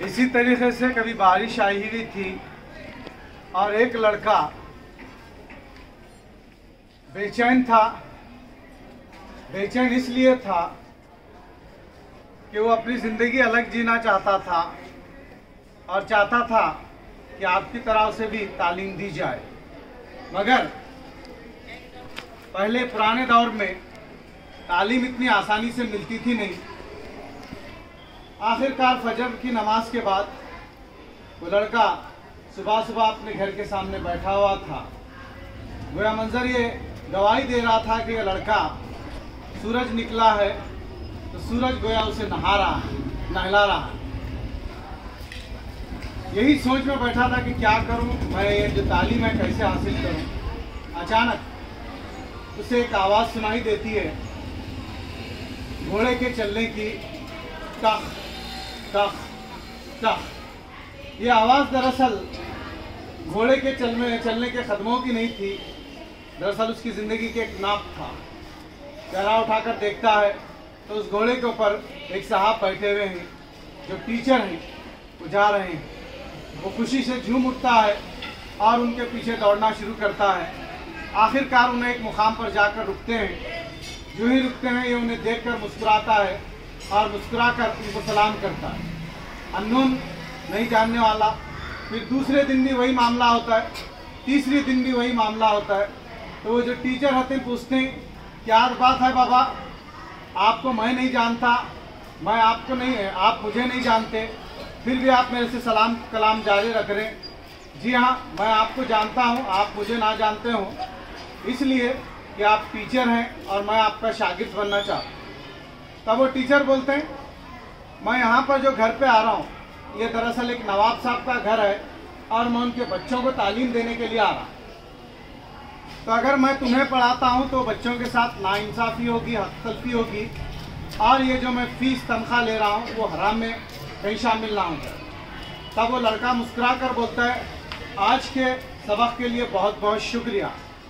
इसी तरीके से कभी बारिश आई हुई थी और एक लड़का बेचैन था। बेचैन इसलिए था कि वो अपनी ज़िंदगी अलग जीना चाहता था और चाहता था कि आपकी तरह उसे भी तालीम दी जाए। मगर पहले पुराने दौर में तालीम इतनी आसानी से मिलती थी नहीं। आखिरकार फजर की नमाज के बाद वो लड़का सुबह सुबह अपने घर के सामने बैठा हुआ था। गोया मंजर ये गवाही दे रहा था कि यह लड़का सूरज निकला है तो सूरज गोया उसे नहला रहा है। यही सोच में बैठा था कि क्या करूं, मैं ये जो तालीम है कैसे हासिल करूं। अचानक उसे एक आवाज़ सुनाई देती है घोड़े के चलने की, टख टख टख। ये आवाज़ दरअसल घोड़े के चलने के कदमों की नहीं थी, दरअसल उसकी ज़िंदगी के एक नाप था। चेहरा उठाकर देखता है तो उस घोड़े के ऊपर एक साहब बैठे हुए हैं जो टीचर हैं, वो जा रहे हैं। वो खुशी से झूम उठता है और उनके पीछे दौड़ना शुरू करता है। आखिरकार उन्हें एक मुकाम पर जाकर रुकते हैं। जो ही रुकते हैं ये उन्हें देखकर मुस्कुराता है और मुस्कुराकर उनको सलाम करता है। अननोन, नहीं जानने वाला। फिर दूसरे दिन भी वही मामला होता है, तीसरे दिन भी वही मामला होता है। तो वो जो टीचर होते हैं पूछते हैं क्या बात है बाबा, आपको मैं नहीं जानता, मैं आपको नहीं, आप मुझे नहीं जानते, फिर भी आप मेरे से सलाम कलाम जारी रख रहे हैं। जी हाँ, मैं आपको जानता हूँ, आप मुझे ना जानते हो, इसलिए कि आप टीचर हैं और मैं आपका शागिर्द बनना चाहता हूँ। तब वो टीचर बोलते हैं मैं यहाँ पर जो घर पे आ रहा हूँ ये दरअसल एक नवाब साहब का घर है और मैं उनके बच्चों को तालीम देने के लिए आ रहा हूँ। तो अगर मैं तुम्हें पढ़ाता हूँ तो बच्चों के साथ नाइंसाफ़ी होगी, हक तलफी होगी और ये जो मैं फ़ीस तनख्वाह ले रहा हूँ वो हराम में कहीं शामिल ना होगा। तब वो लड़का मुस्कुरा कर बोलता है आज के सबक के लिए बहुत बहुत शुक्रिया।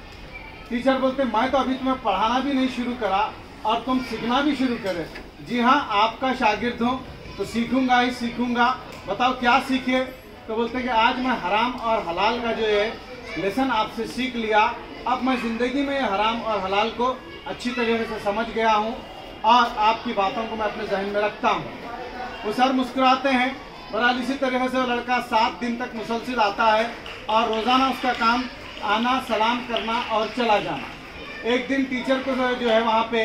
टीचर बोलते मैं तो अभी तुम्हें पढ़ाना भी नहीं शुरू करा और तुम सीखना भी शुरू करे। जी हाँ, आपका शागिर्द हूँ तो सीखूंगा ही सीखूंगा, बताओ क्या सीखे। तो बोलते कि आज मैं हराम और हलाल का जो है लेसन आपसे सीख लिया। अब मैं ज़िंदगी में हराम और हलाल को अच्छी तरीके से समझ गया हूँ और आपकी बातों को मैं अपने जहन में रखता हूँ। वो सर मुस्कुराते हैं। बहरहाल इसी तरीके से वो लड़का 7 दिन तक मुसलसिल आता है और रोज़ाना उसका काम आना, सलाम करना और चला जाना। एक दिन टीचर को जो है वहाँ पे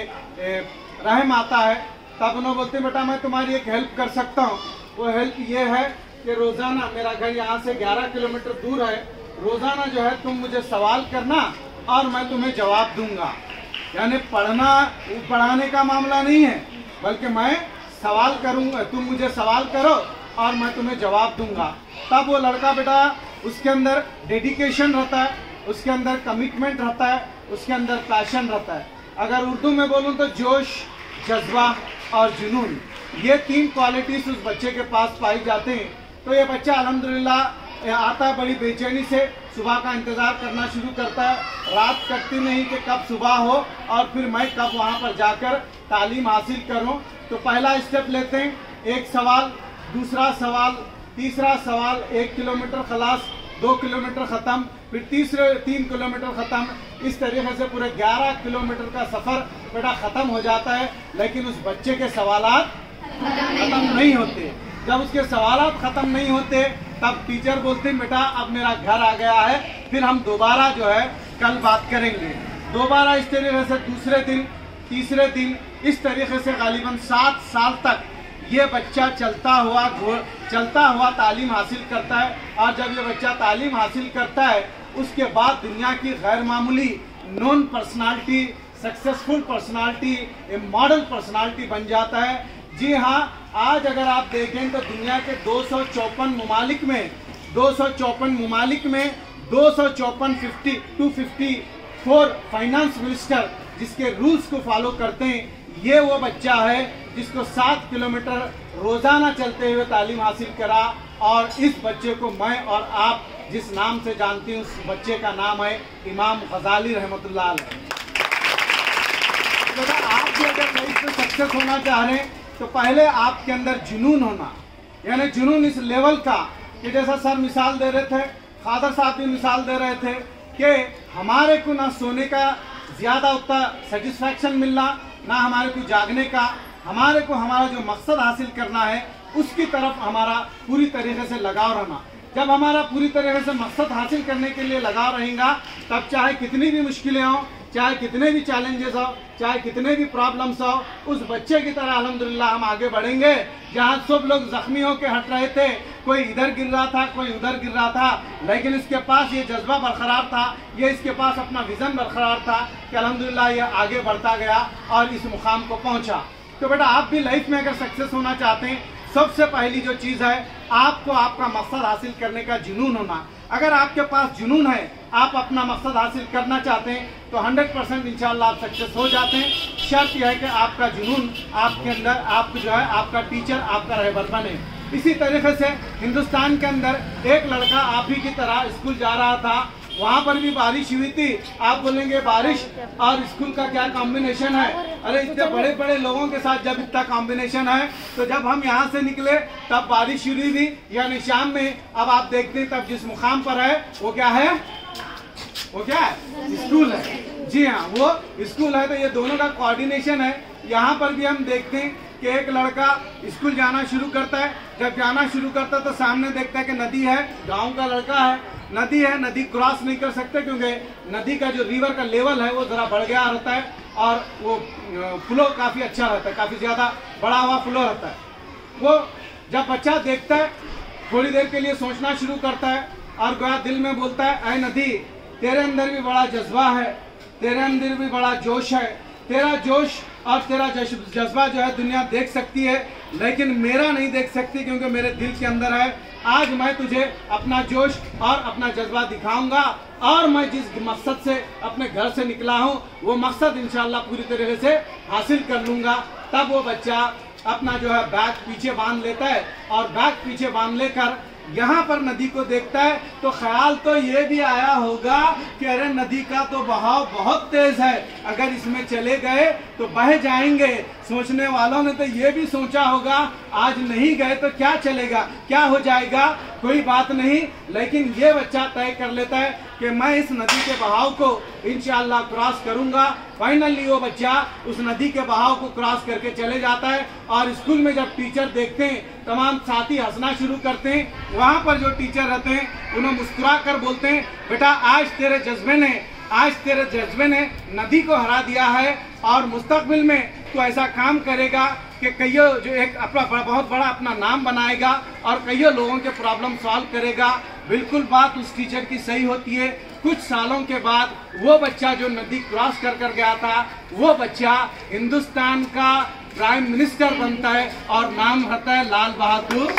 रहम आता है। तब उन्होंने बोलते बेटा मैं तुम्हारी एक हेल्प कर सकता हूँ। वो हेल्प ये है कि रोज़ाना, मेरा घर यहाँ से 11 किलोमीटर दूर है, रोज़ाना जो है तुम मुझे सवाल करना और मैं तुम्हें जवाब दूंगा। यानी पढ़ाने का मामला नहीं है, बल्कि मैं सवाल करूंगा, तुम मुझे सवाल करो और मैं तुम्हें जवाब दूंगा। तब वो लड़का बेटा उसके अंदर डेडिकेशन रहता है, उसके अंदर कमिटमेंट रहता है, उसके अंदर पैशन रहता है। अगर उर्दू में बोलूँ तो जोश, जज्बा और जुनून, ये 3 क्वालिटीज उस बच्चे के पास पाई जाते हैं। तो ये बच्चा अल्हम्दुलिल्लाह आता है, बड़ी बेचैनी से सुबह का इंतज़ार करना शुरू करता है। रात कटती नहीं कि कब सुबह हो और फिर मैं कब वहाँ पर जाकर तालीम हासिल करूँ। तो पहला स्टेप लेते हैं, एक सवाल, दूसरा सवाल, तीसरा सवाल, 1 किलोमीटर खलास, 2 किलोमीटर ख़त्म, फिर तीसरे 3 किलोमीटर ख़त्म। इस तरीके से पूरे 11 किलोमीटर का सफ़र बेटा ख़त्म हो जाता है। लेकिन उस बच्चे के सवालात ख़त्म नहीं होते। जब उसके सवालात ख़त्म नहीं होते तब टीचर बोलते हैं बेटा अब मेरा घर आ गया है, फिर हम दोबारा जो है कल बात करेंगे। दोबारा इस तरीके से दूसरे दिन, तीसरे दिन, इस तरीके से गालिबन 7 साल तक ये बच्चा चलता हुआ तालीम हासिल करता है। और जब ये बच्चा तालीम हासिल करता है उसके बाद दुनिया की गैर मामूली known personality, successful personality, a model personality बन जाता है। जी हाँ, आज अगर आप देखें तो दुनिया के 254 ममालिक में 254 फाइनेंस मिनिस्टर जिसके रूल्स को फॉलो करते हैं, ये वो बच्चा है जिसको 7 किलोमीटर रोज़ाना चलते हुए तालीम हासिल करा। और इस बच्चे को मैं और आप जिस नाम से जानते हैं उस बच्चे का नाम है इमाम गजाली रहमतुल्लाह अलैह। आप भी अगर लाइफ में सक्सेस होना चाह रहे हैं तो पहले आपके अंदर जुनून होना, यानी जुनून इस लेवल का कि जैसा सर मिसाल दे रहे थे, खादर साहब भी मिसाल दे रहे थे कि हमारे को ना सोने का ज़्यादा उतना सेटिस्फैक्शन मिलना, ना हमारे को जागने का, हमारे को हमारा जो मकसद हासिल करना है उसकी तरफ हमारा पूरी तरीके से लगाव रहना। जब हमारा पूरी तरीके से मकसद हासिल करने के लिए लगाव रहेगा, तब चाहे कितनी भी मुश्किलें हों, चाहे कितने भी चैलेंजेस हो, चाहे कितने भी प्रॉब्लम्स हो, उस बच्चे की तरह अल्हम्दुलिल्लाह हम आगे बढ़ेंगे। जहाँ सब लोग जख्मी होकर हट रहे थे, कोई इधर गिर रहा था, कोई उधर गिर रहा था, लेकिन इसके पास ये जज्बा बरकरार था, ये इसके पास अपना विजन बरकरार था कि अल्हम्दुलिल्लाह ये आगे बढ़ता गया और इस मुकाम को पहुँचा। तो बेटा आप भी लाइफ में अगर सक्सेस होना चाहते हैं, सबसे पहली जो चीज़ है, आपको आपका मकसद हासिल करने का जुनून होना। अगर आपके पास जुनून है, आप अपना मकसद हासिल करना चाहते हैं, तो 100% इंशाअल्लाह आप सक्सेस हो जाते हैं। शर्त यह है कि आपका जुनून आपके अंदर, आप जो है आपका टीचर आपका रहबर बने। इसी तरीके से हिंदुस्तान के अंदर एक लड़का आप ही की तरह स्कूल जा रहा था, वहाँ पर भी बारिश हुई थी। आप बोलेंगे बारिश और स्कूल का क्या कॉम्बिनेशन है? अरे इतने बड़े बड़े लोगों के साथ जब इतना कॉम्बिनेशन है, तो जब हम यहाँ से निकले तब बारिश शुरू हुई, यानी शाम में। अब आप देखते हैं तब जिस मुकाम पर है वो क्या है? वो क्या है? स्कूल है। जी हाँ, वो स्कूल है। तो ये दोनों का कोऑर्डिनेशन है। यहाँ पर भी हम देखते हैं कि एक लड़का स्कूल जाना शुरू करता है। जब जाना शुरू करता है तो सामने देखता है कि नदी है, गांव का लड़का है, नदी है, नदी क्रॉस नहीं कर सकते क्योंकि नदी का जो रिवर का लेवल है वो ज़रा बढ़ गया रहता है और वो फ्लो काफ़ी अच्छा रहता है, काफ़ी ज़्यादा बड़ा हुआ फ्लो रहता है। वो जब बच्चा देखता है, थोड़ी देर के लिए सोचना शुरू करता है और गोया दिल में बोलता है, ऐ नदी, तेरे अंदर भी बड़ा जज्बा है, तेरे अंदर भी बड़ा जोश है, तेरा जोश और तेरा जज्बा जो है दुनिया देख सकती है, लेकिन मेरा नहीं देख सकती क्योंकि मेरे दिल के अंदर है। आज मैं तुझे अपना जोश और अपना जज्बा दिखाऊंगा और मैं जिस मकसद से अपने घर से निकला हूँ वो मकसद इंशाअल्लाह पूरी तरीके से हासिल कर लूँगा। तब वो बच्चा अपना जो है बैग पीछे बांध लेता है और बैग पीछे बांध लेकर यहाँ पर नदी को देखता है तो ख्याल तो ये भी आया होगा कि अरे नदी का तो बहाव बहुत तेज है, अगर इसमें चले गए तो बह जाएंगे। सोचने वालों ने तो ये भी सोचा होगा आज नहीं गए तो क्या चलेगा, क्या हो जाएगा, कोई बात नहीं। लेकिन ये बच्चा तय कर लेता है कि मैं इस नदी के बहाव को इंशाअल्लाह क्रॉस करूंगा। फाइनली वो बच्चा उस नदी के बहाव को क्रॉस करके चले जाता है और स्कूल में जब टीचर देखते हैं, तमाम साथी हंसना शुरू करते हैं। वहाँ पर जो टीचर रहते हैं उन्हें मुस्कुरा कर बोलते हैं, बेटा आज तेरे जज्बे ने नदी को हरा दिया है और मुस्तकबिल में तो ऐसा काम करेगा कि कईयों जो एक अपना बहुत बड़ा अपना नाम बनाएगा और कईयों लोगों के प्रॉब्लम सॉल्व करेगा। बिल्कुल बात उस टीचर की सही होती है। कुछ सालों के बाद वो बच्चा जो नदी क्रॉस कर गया था, वो बच्चा हिंदुस्तान का प्राइम मिनिस्टर बनता है और नाम रहता है लाल बहादुर।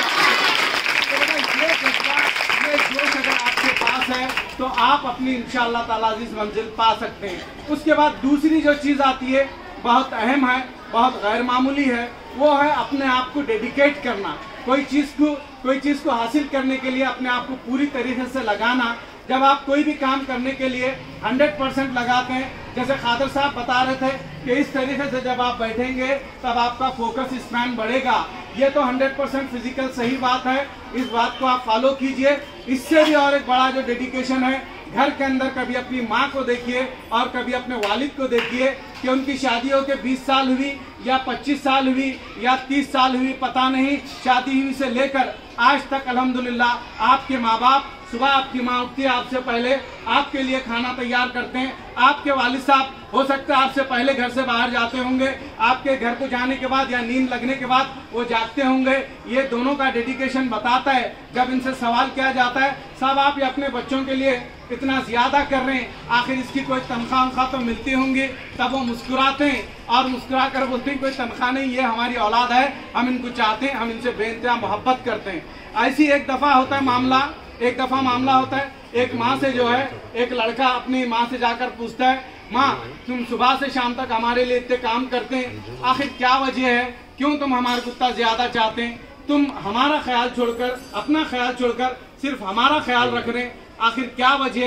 ये जोश अगर आपके पास है तो आप अपनी इंशाअल्लाह ताला अजीज मंजिल पा सकते हैं। उसके बाद दूसरी जो चीज़ आती है, बहुत अहम है, बहुत गैर मामूली है, वो है अपने आप को डेडिकेट करना। कोई चीज़ को हासिल करने के लिए अपने आप को पूरी तरीके से लगाना। जब आप कोई भी काम करने के लिए 100% लगाते हैं, जैसे खादर साहब बता रहे थे कि इस तरीके से जब आप बैठेंगे तब आपका फोकस स्पैन बढ़ेगा। ये तो 100% फिजिकल सही बात है, इस बात को आप फॉलो कीजिए। इससे भी और एक बड़ा जो डेडिकेशन है, घर के अंदर कभी अपनी माँ को देखिए और कभी अपने वालिद को देखिए कि उनकी शादियों के 20 साल हुई या 25 साल हुई या 30 साल हुई, पता नहीं, शादी हुई से लेकर आज तक अल्हम्दुलिल्लाह आपके माँ बाप सुबह आपकी माँ उठती है, आपसे पहले आपके लिए खाना तैयार करते हैं। आपके वालिद साहब हो सकता है आपसे पहले घर से बाहर जाते होंगे, आपके घर को जाने के बाद या नींद लगने के बाद वो जागते होंगे। ये दोनों का डेडिकेशन बताता है। जब इनसे सवाल किया जाता है, साहब आप ये अपने बच्चों के लिए इतना ज़्यादा कर रहे हैं, आखिर इसकी कोई तनख्वाह तो मिलती होंगी? तब वो मुस्कुराते हैं और मुस्कुरा कर बोलते हैं कोई तनख्वाह नहीं, ये हमारी औलाद है, हम इनको चाहते हैं, हम इनसे बेइंतहा मोहब्बत करते हैं। ऐसी एक दफ़ा होता है मामला होता है, एक माँ से जो है एक लड़का अपनी माँ से जाकर पूछता है, माँ तुम सुबह से शाम तक हमारे लिए इतने काम करते हैं, आखिर क्या वजह है, क्यों तुम हमारे को इतना ज़्यादा चाहते हैं, तुम हमारा ख्याल छोड़कर, अपना ख्याल छोड़कर सिर्फ हमारा ख्याल रख रहे हैं, आखिर क्या वजह है?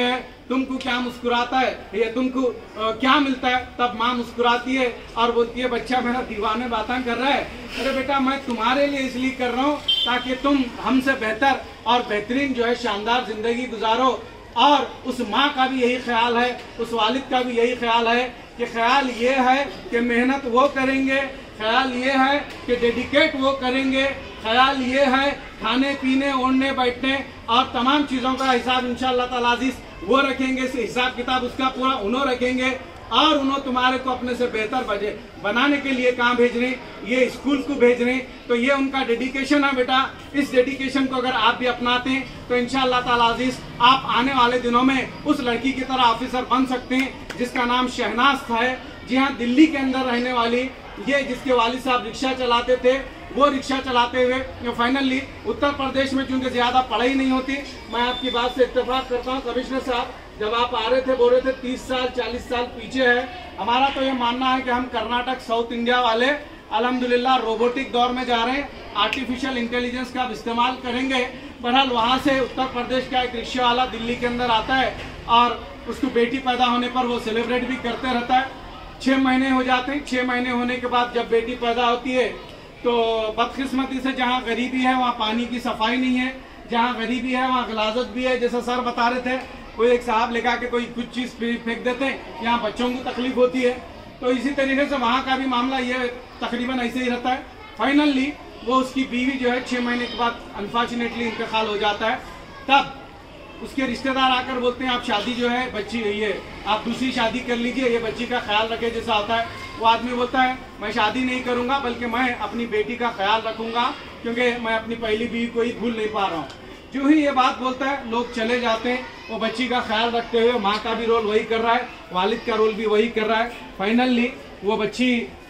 तुमको क्या मुस्कुराता है, या तुमको क्या मिलता है? तब माँ मुस्कुराती है और बोलती है बच्चा मेरा दीवाने बातें कर रहा है। अरे बेटा मैं तुम्हारे लिए इसलिए कर रहा हूँ ताकि तुम हमसे बेहतर और बेहतरीन जो है शानदार जिंदगी गुजारो। और उस माँ का भी यही ख्याल है, उस वालिद का भी यही ख्याल है कि ख्याल ये है कि मेहनत वो करेंगे, ख्याल ये है कि डेडिकेट वो करेंगे, ख्याल ये है खाने पीने ओढ़ने बैठने और तमाम चीज़ों का हिसाब इंशाअल्लाह ताला अज़ीज़ वो रखेंगे, हिसाब किताब उसका पूरा उन्होंने रखेंगे और उन्होंने तुम्हारे को अपने से बेहतर बनाने के लिए कहाँ भेज रहे, ये स्कूल को भेज रहे। तो ये उनका डेडिकेशन है बेटा। इस डेडिकेशन को अगर आप भी अपनाते हैं तो इंशाअल्लाह ताला अज़ीज़ आप आने वाले दिनों में उस लड़की की तरह ऑफिसर बन सकते हैं जिसका नाम शहनाज है। जी हाँ, दिल्ली के अंदर रहने वाली ये, जिसके वालिद साहब रिक्शा चलाते थे, वो रिक्शा चलाते हुए फाइनली उत्तर प्रदेश में, चूंकि ज़्यादा पढ़ाई नहीं होती, मैं आपकी बात से इत्तेफाक करता हूँ। कमिश्नर साहब जब आप आ रहे थे बोल रहे थे 30 साल 40 साल पीछे है। हमारा तो ये मानना है कि हम कर्नाटक साउथ इंडिया वाले अल्हम्दुलिल्लाह रोबोटिक दौर में जा रहे हैं, आर्टिफिशियल इंटेलिजेंस का इस्तेमाल करेंगे। बहरहाल वहाँ से उत्तर प्रदेश का एक रिक्शा वाला दिल्ली के अंदर आता है और उसको बेटी पैदा होने पर वो सेलिब्रेट भी करते रहता है। 6 महीने हो जाते हैं, 6 महीने होने के बाद जब बेटी पैदा होती है तो बदकिस्मती से जहाँ गरीबी है वहाँ पानी की सफाई नहीं है, जहाँ गरीबी है वहाँ गलाजत भी है। जैसा सर बता रहे थे, कोई एक साहब लेगा के कोई कुछ चीज़ फेंक देते हैं, यहाँ बच्चों को तकलीफ होती है। तो इसी तरीके से वहाँ का भी मामला ये तकरीबन ऐसे ही रहता है। फाइनली वो उसकी बीवी जो है 6 महीने के बाद अनफॉर्चुनेटली इंतकाल हो जाता है। तब उसके रिश्तेदार आकर बोलते हैं आप शादी जो है बच्ची ये आप दूसरी शादी कर लीजिए, ये बच्ची का ख्याल रखे। जैसा होता है वो आदमी बोलता है मैं शादी नहीं करूंगा बल्कि मैं अपनी बेटी का ख्याल रखूंगा क्योंकि मैं अपनी पहली बीवी को ही भूल नहीं पा रहा हूँ। जो ही ये बात बोलता है लोग चले जाते हैं। वो बच्ची का ख्याल रखते हुए माँ का भी रोल वही कर रहा है, वालिद का रोल भी वही कर रहा है। फाइनली वो बच्ची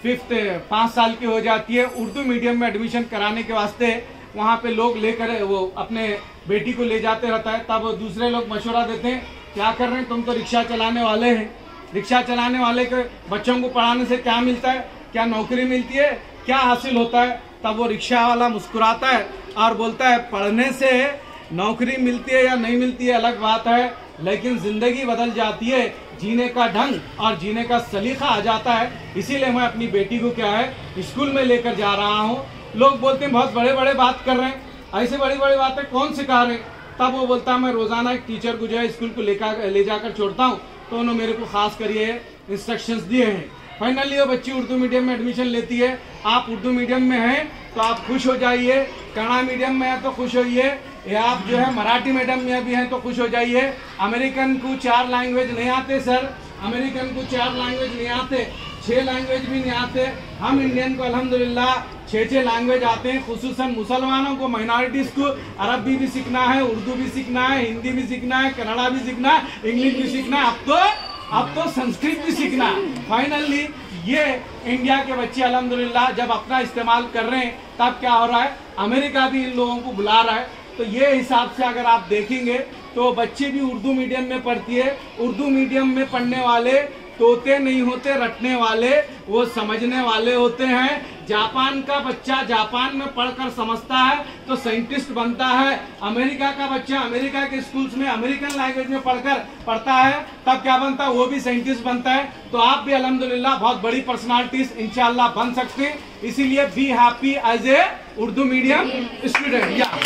5 साल की हो जाती है। उर्दू मीडियम में एडमिशन कराने के वास्ते वहाँ पे लोग लेकर वो अपने बेटी को ले जाते रहता है। तब दूसरे लोग मशवरा देते हैं क्या कर रहे हैं, तुम तो रिक्शा चलाने वाले हैं, रिक्शा चलाने वाले के बच्चों को पढ़ाने से क्या मिलता है, क्या नौकरी मिलती है, क्या हासिल होता है? तब वो रिक्शा वाला मुस्कुराता है और बोलता है पढ़ने से नौकरी मिलती है या नहीं मिलती है अलग बात है, लेकिन जिंदगी बदल जाती है, जीने का ढंग और जीने का सलीका आ जाता है। इसीलिए मैं अपनी बेटी को क्या है स्कूल में लेकर जा रहा हूँ। लोग बोलते हैं बहुत बड़े बड़े बात कर रहे हैं, ऐसे बड़ी बड़ी बातें कौन सिखा रहे हैं? तब वो बोलता है मैं रोजाना एक टीचर को जो है स्कूल को ले जाकर छोड़ता हूँ, तो उन्होंने मेरे को खास कर ये इंस्ट्रक्शंस दिए हैं। फाइनली वो बच्ची उर्दू मीडियम में एडमिशन लेती है। आप उर्दू मीडियम में हैं तो आप खुश हो जाइए, कन्नड़ा मीडियम में है तो खुश होइए, या आप जो है मराठी मीडियम में भी हैं तो खुश हो जाइए। अमेरिकन को 4 लैंग्वेज नहीं आते सर, अमेरिकन को 4 लैंग्वेज नहीं आते, 6 लैंग्वेज भी नहीं आते। हम इंडियन को अल्हम्दुलिल्लाह 6 लैंग्वेज आते हैं। खुसूसन मुसलमानों को, माइनॉरिटीज़ को अरबी भी सीखना है, उर्दू भी सीखना है, हिंदी भी सीखना है, कन्नड़ा भी सीखना है, इंग्लिश भी सीखना है, अब तो संस्कृत भी सीखना है। फाइनली ये इंडिया के बच्चे अल्हम्दुलिल्लाह जब अपना इस्तेमाल कर रहे हैं तब क्या हो रहा है, अमेरिका भी इन लोगों को बुला रहा है। तो ये हिसाब से अगर आप देखेंगे तो बच्चे भी उर्दू मीडियम में पढ़ती है। उर्दू मीडियम में पढ़ने वाले तोते नहीं होते रटने वाले, वो समझने वाले होते हैं। जापान का बच्चा जापान में पढ़कर समझता है तो साइंटिस्ट बनता है। अमेरिका का बच्चा अमेरिका के स्कूल्स में अमेरिकन लैंग्वेज में पढ़ता है तब क्या बनता है, वो भी साइंटिस्ट बनता है। तो आप भी अल्हम्दुलिल्लाह बहुत बड़ी पर्सनालिटीज इंशाअल्लाह बन सकते हैं। इसीलिए be happy as a Urdu medium student. या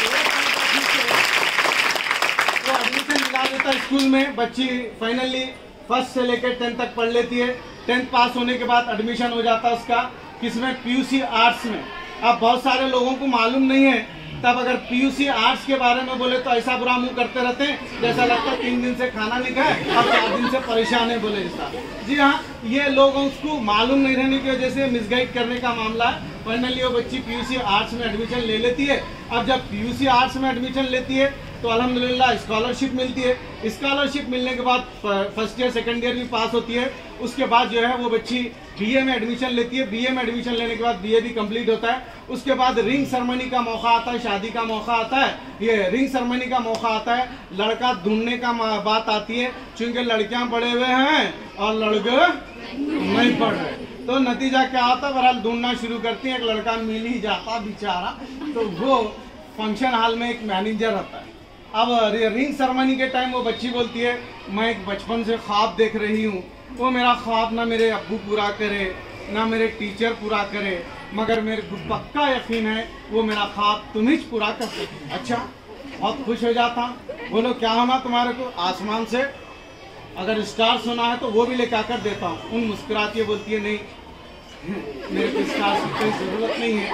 तो एडमिशन मिला देता स्कूल में, बच्ची फाइनली 1st से लेकर 10th तक पढ़ लेती है। 10th पास होने के बाद एडमिशन हो जाता है उसका किसमें, PUC आर्ट्स में। अब बहुत सारे लोगों को मालूम नहीं है, तब अगर PUC आर्ट्स के बारे में बोले तो ऐसा बुरा मुंह करते रहते हैं जैसा लगता है 3 दिन से खाना नहीं खाए और 4 दिन से परेशान है बोले ऐसा। जी हाँ, ये लोगों को मालूम नहीं रहने की वजह से मिसगाइड करने का मामला है। फाइनली वो बच्ची PUC आर्ट्स में एडमिशन ले लेती है। अब जब PUC आर्ट्स में एडमिशन लेती है तो अल्हम्दुलिल्लाह स्कॉलरशिप मिलती है। स्कॉलरशिप मिलने के बाद 1st ईयर 2nd ईयर भी पास होती है। उसके बाद जो है वो बच्ची BA में एडमिशन लेती है। BA में एडमिशन लेने के बाद BA भी कंप्लीट होता है। उसके बाद रिंग सेरेमनी का मौका आता है, शादी का मौका आता है। ये रिंग सेरेमनी का मौका आता है, लड़का ढूंढने का बात आती है। चूंकि लड़कियां पढ़े हुए हैं और लड़के नहीं पढ़ रहे, तो नतीजा क्या आता है, बहरहाल ढूंढना शुरू करती है। एक लड़का मिल ही जाता बेचारा, तो वो फंक्शन हॉल में एक मैनेजर रहता है। अब रिंग सेरेमनी के टाइम वो बच्ची बोलती है मैं एक बचपन से ख्वाब देख रही हूँ, वो मेरा ख्वाब ना मेरे अब्बू पूरा करे ना मेरे टीचर पूरा करे, मगर मेरे को पक्का यकीन है वो मेरा ख्वाब तुम ही पूरा कर सकते। अच्छा, बहुत खुश हो जाता। बोलो क्या होना तुम्हारे को? आसमान से अगर स्टार्स होना है तो वो भी लेकर आकर देता हूँ। उन मुस्कुराती है, बोलती है नहीं मेरे को स्टार्स की कोई ज़रूरत नहीं है,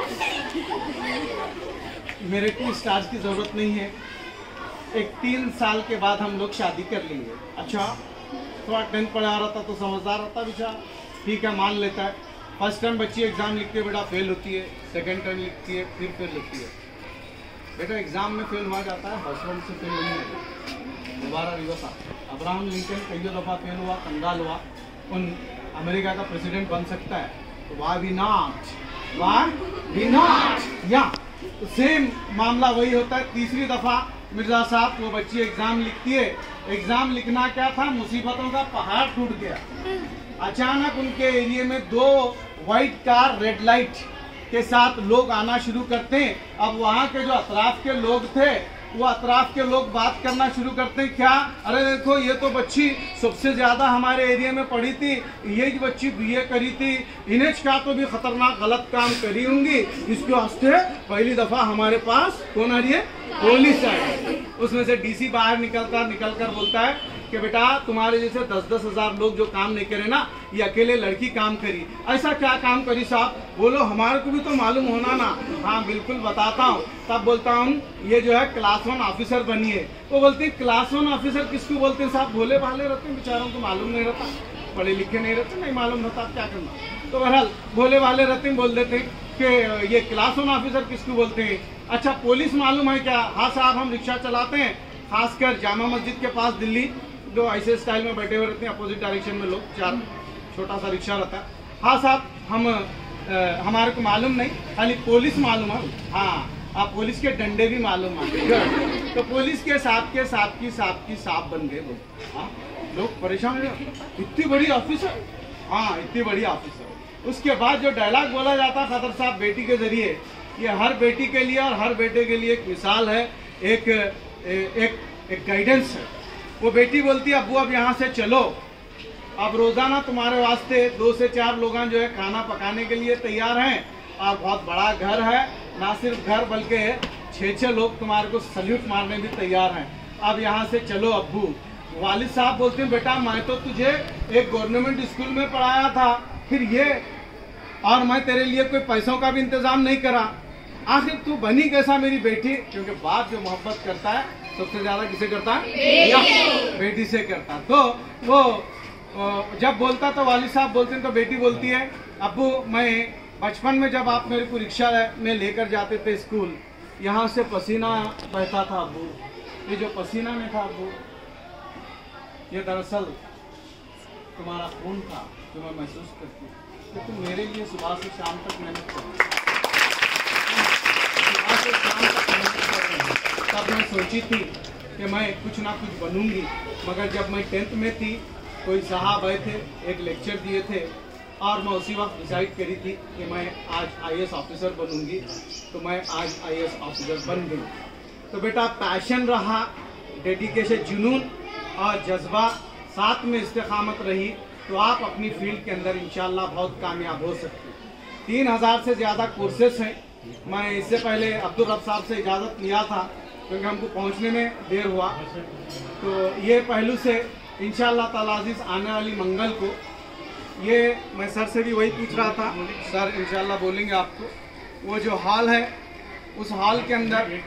मेरे को स्टार्स की ज़रूरत नहीं है, एक 3 साल के बाद हम लोग शादी कर लेंगे। अच्छा, थोड़ा 10th पढ़ा रहा था तो समझदार रहता बेचारा, ठीक है मान लेता है। फर्स्ट टाइम बच्ची एग्ज़ाम लिखती है बेटा फेल होती है, सेकंड टाइम लिखती है फिर फेल होती है। बेटा एग्ज़ाम में फेल हुआ जाता है, हस्बैंड से फेल नहीं होता, दोबारा रिवर्स आता। अब्राहम लिंकन कई दफ़ा फेल हुआ, कंगाल हुआ, उन अमेरिका का प्रेसिडेंट बन सकता है, तो वाई भी नॉट, या सेम मामला वही होता है। तीसरी दफ़ा मिर्ज़ा साहब वो बच्ची एग्ज़ाम लिखती है, एग्ज़ाम लिखना क्या था, मुसीबतों का पहाड़ टूट गया। अचानक उनके एरिया में 2 वाइट कार रेड लाइट के साथ लोग आना शुरू करते हैं। अब वहाँ के जो अतराफ के लोग थे वो अतराफ के लोग बात करना शुरू करते हैं, क्या अरे देखो ये तो बच्ची सबसे ज़्यादा हमारे एरिया में पढ़ी थी, ये बच्ची BA करी थी, इन्हें का तो भी खतरनाक गलत काम करी होंगी, इसके वास्ते पहली दफ़ा हमारे पास कौन आ रही है, पुलिस आई। उसमें से DC बाहर निकल कर बोलता है कि बेटा तुम्हारे जैसे 10-10 हज़ार लोग जो काम नहीं करे ना, ये अकेले लड़की काम करी। ऐसा क्या काम करी साहब? बोलो हमारे को भी तो मालूम होना ना। हाँ बिल्कुल बताता हूँ। तब बोलता हूँ ये जो है क्लास 1 ऑफिसर बनी है। वो बोलते हैं क्लास 1 ऑफिसर किसको बोलते हैं साहब? भोले भाले रहते हैं बेचारों को मालूम नहीं रहता, पढ़े लिखे नहीं रहते, नहीं मालूम होता, क्या करना। तो बहरहाल भोले भाले रहते हैं, बोल देते हैं कि ये क्लास 1 ऑफिसर किसको बोलते हैं। अच्छा पुलिस मालूम है क्या? हाँ साहब हम रिक्शा चलाते हैं, खासकर जामा मस्जिद के पास दिल्ली, जो ऐसे स्टाइल में बैठे हुए रहते हैं अपोजिट डायरेक्शन में लोग, 4 छोटा सा रिक्शा रहता है। हाँ साहब हम हमारे को मालूम नहीं, खाली पुलिस मालूम है। हाँ आप पुलिस के डंडे भी मालूम है। तो पुलिस के साथ के साथ बन गए लोग। हाँ लोग परेशान हो, इतनी बड़ी ऑफिसर, हाँ इतनी बड़ी ऑफिसर। उसके बाद जो डायलॉग बोला जाता खदर साहब बेटी के जरिए, ये हर बेटी के लिए और हर बेटे के लिए एक मिसाल है, एक गाइडेंस है। वो बेटी बोलती है अब्बू अब यहाँ से चलो, अब रोजाना तुम्हारे वास्ते 2 से 4 लोग जो है खाना पकाने के लिए तैयार हैं, और बहुत बड़ा घर है, ना सिर्फ घर बल्कि 6-6 लोग तुम्हारे को सल्यूट मारने भी तैयार हैं, अब यहाँ से चलो अब्बू। वालिद साहब बोलते हैं बेटा मैं तो तुझे एक गवर्नमेंट स्कूल में पढ़ाया था, फिर ये, और मैं तेरे लिए कोई पैसों का भी इंतजाम नहीं करा, आखिर तू बनी कैसा मेरी बेटी? क्योंकि बाप जो मोहब्बत करता है सबसे ज्यादा किसे करता है? बेटी से करता। तो वो जब बोलता तो वालिद साहब बोलते हैं तो बेटी बोलती है अब्बू मैं बचपन में जब आप मेरे को रिक्शा में लेकर जाते थे स्कूल, यहाँ से पसीना बहता था अब्बू, ये जो पसीना में था अब्बू ये दरअसल तुम्हारा खून था जो मैं महसूस करती हूँ, तो तुम मेरे लिए सुबह से शाम तक मेहनत करो। तब मैं सोची थी कि मैं कुछ ना कुछ बनूंगी, मगर जब मैं 10th में थी कोई साहब आए थे, एक लेक्चर दिए थे, और मैं उसी वक्त डिसाइड करी थी कि मैं आज IAS ऑफिसर बनूंगी, तो मैं आज IAS ऑफिसर बन गई। तो बेटा पैशन रहा, डेडिकेशन, जुनून और जज्बा, साथ में इस्तेकामत रही, तो आप अपनी फील्ड के अंदर इंशाल्लाह बहुत कामयाब हो सकते हैं। 3000 से ज़्यादा कोर्सेस हैं। मैं इससे पहले अब्दुल रब साहब से इजाज़त लिया था क्योंकि हमको पहुंचने में देर हुआ, तो ये पहलू से इंशाअल्लाह ताला अज़ीज़ आने वाली मंगल को, ये मैं सर से भी वही पूछ रहा था, सर इंशाअल्लाह बोलेंगे आपको, वो जो हॉल है उस हॉल के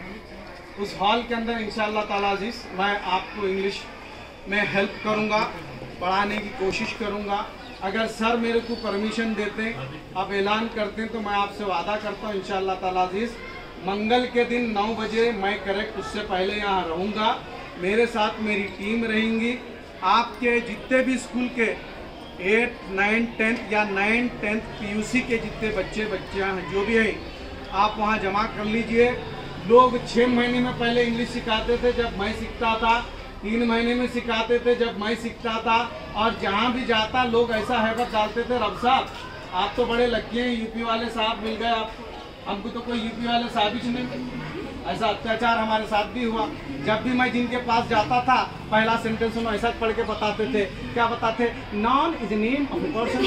अंदर इंशाअल्लाह ताला अज़ीज़ मैं आपको इंग्लिश में हेल्प करूँगा, पढ़ाने की कोशिश करूँगा। अगर सर मेरे को परमिशन देते हैं, आप ऐलान करते हैं, तो मैं आपसे वादा करता हूँ इंशाअल्लाह ताला अज़ीज़ मंगल के दिन 9 बजे मैं करेक्ट उससे पहले यहाँ रहूँगा, मेरे साथ मेरी टीम रहेंगी। आपके जितने भी स्कूल के 8, 9, 10 या 9, 10 PUC के जितने बच्चियाँ हैं जो भी हैं, आप वहाँ जमा कर लीजिए। लोग 6 महीने में पहले इंग्लिश सिखाते थे जब मैं सीखता था, 3 महीने में सिखाते थे जब मैं सीखता था, और जहाँ भी जाता लोग ऐसा हैबत डालते थे, रब साहब आप तो बड़े लकी हैं, यूपी वाले साहब मिल गए आपको, हमको तो कोई यूपी वाले साहब ही नहीं मिले। ऐसा अत्याचार हमारे साथ भी हुआ। जब भी मैं जिनके पास जाता था पहला सेंटेंस उन्हें ऐसा पढ़ के बताते थे, क्या बताते, noun is name of a person.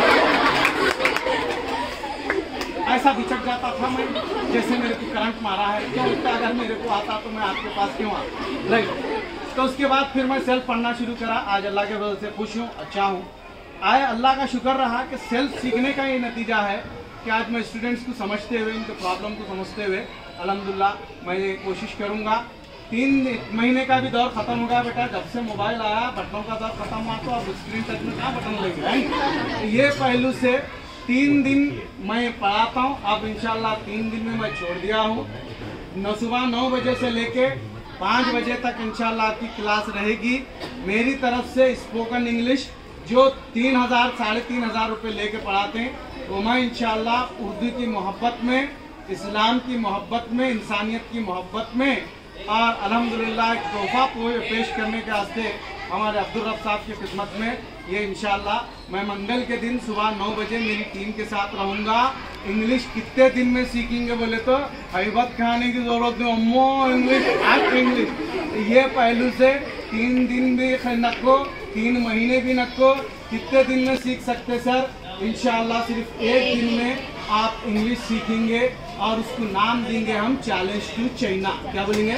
ऐसा बिछक जाता था मैं, जैसे मेरे को करंट मारा है, क्यों उठता, अगर मेरे को आता तो मैं आपके पास क्यों आता, राइट। तो उसके बाद फिर मैं सेल्फ पढ़ना शुरू करा। आज अल्लाह के वजह से खुश हूँ, अच्छा हूँ। आए अल्लाह का शुक्र रहा कि सेल्फ सीखने का ये नतीजा है कि आज मैं स्टूडेंट्स को समझते हुए, इनके प्रॉब्लम को समझते हुए अल्हम्दुलिल्लाह मैं ये कोशिश करूँगा। 3 महीने का भी दौर खत्म हो गया बेटा, जब से मोबाइल आया बटनों का दौर खत्म हुआ, तो अब स्क्रीन टच में कहाँ बटन लगे हैं। ये पहलू से 3 दिन मैं पढ़ाता हूँ, अब इंशाल्लाह 3 दिन में मैं छोड़ दिया हूँ। सुबह 9 बजे से लेके 5 बजे तक इंशाल्लाह आपकी क्लास रहेगी। मेरी तरफ से स्पोकन इंग्लिश जो 3,000 साढ़े 3,000 रुपये लेके पढ़ाते हैं, तो मैं इंशाल्लाह उर्दू की मोहब्बत में, इस्लाम की मोहब्बत में, इंसानियत की मोहब्बत में और अल्हम्दुलिल्लाह एक तोहफा पेश करने के वास्ते हमारे अब्दुल रब साहब की खिदमत में ये इंशाल्लाह मैं मंगल के दिन सुबह 9 बजे मेरी टीम के साथ रहूँगा। इंग्लिश कितने दिन में सीखेंगे बोले तो हैबत खाने की जरूरत नहीं, अम्मो इंग्लिश। ये पहलू से 3 दिन भी नको, 3 महीने भी नको, कितने दिन में सीख सकते सर? इंशाल्लाह सिर्फ 1 दिन में आप इंग्लिश सीखेंगे और उसको नाम देंगे हम चैलेंज टू चाइना। क्या बोलेंगे?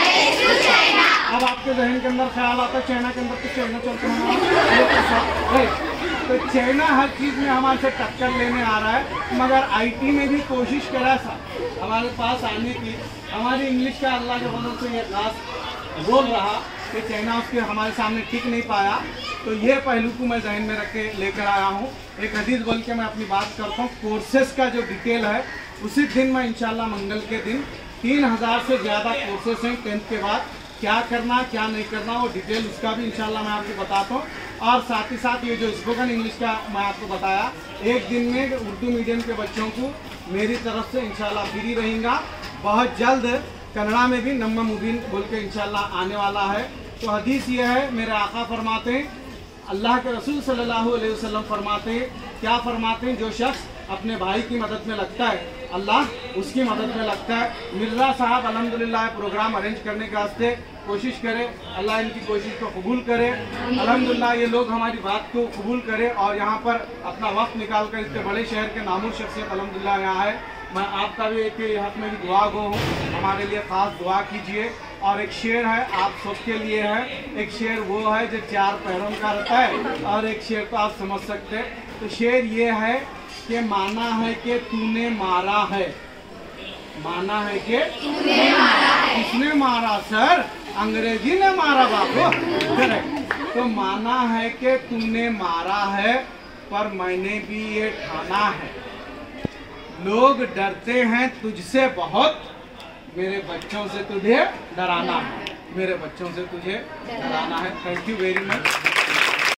अब आपके जहन के अंदर ख्याल आता है चाइना के अंदर तो चाइना चलता है, तो चाइना हर चीज़ में हमारे से टक्कर लेने आ रहा है, मगर आईटी में भी कोशिश करा सा हमारे पास आने की। हमारी इंग्लिश का अल्लाह के फजल से ये खास रोल रहा कि चाइना उसके हमारे सामने टिक नहीं पाया। तो ये पहलू को मैं जहन में रख के लेकर आया हूँ। एक हदीस बोल के मैं अपनी बात करता हूँ। कोर्सेस का जो डिटेल है उसी दिन मैं इंशाल्लाह मंगल के दिन 3,000 से ज़्यादा कोर्सेस हैं 10th के बाद, क्या करना क्या नहीं करना वो डिटेल उसका भी इंशाल्लाह मैं आपको बताता हूँ। और साथ ही साथ ये जो स्पोकन इंग्लिश का मैं आपको बताया, 1 दिन में उर्दू मीडियम के बच्चों को मेरी तरफ से इंशाल्लाह फ्री रहेगा। बहुत जल्द कन्नड़ा में भी नम्मा मुबीन बोल के इंशाल्लाह आने वाला है। तो हदीस ये है, मेरे आका फरमाते हैं, अल्लाह के रसूल सल्लल्लाहु अलैहि वसल्लम फरमाते हैं, क्या फरमाते हैं, जो शख्स अपने भाई की मदद में लगता है अल्लाह उसकी मदद में लगता है। मिर्ज़ा साहब अल्हम्दुलिल्लाह प्रोग्राम अरेंज करने के वास्ते कोशिश करे, अल्लाह इनकी कोशिश को कबूल करे। अल्हम्दुलिल्लाह ये लोग हमारी बात को कबूल करे और यहाँ पर अपना वक्त निकाल कर इतने बड़े शहर के नामुर शख्सियत अल्हम्दुलिल्लाह यहाँ है। मैं आपका भी एक हक में भी दुआ गो हूँ, हमारे लिए ख़ास दुआ कीजिए। और एक शेर है आप सबके लिए है, एक शेर वो है जो 4 पैरों का रहता है और एक शेर तो आप समझ सकते हैं। तो शेर ये है कि माना है कि तूने मारा है, माना है कि तूने मारा है। किसने मारा सर? अंग्रेजी ने मारा बाबू, करेक्ट। तो माना है कि तूने मारा है पर मैंने भी ये ठाना है, लोग डरते हैं तुझसे बहुत, मेरे बच्चों से तुझे डराना है, मेरे बच्चों से तुझे डराना है। Thank you very much.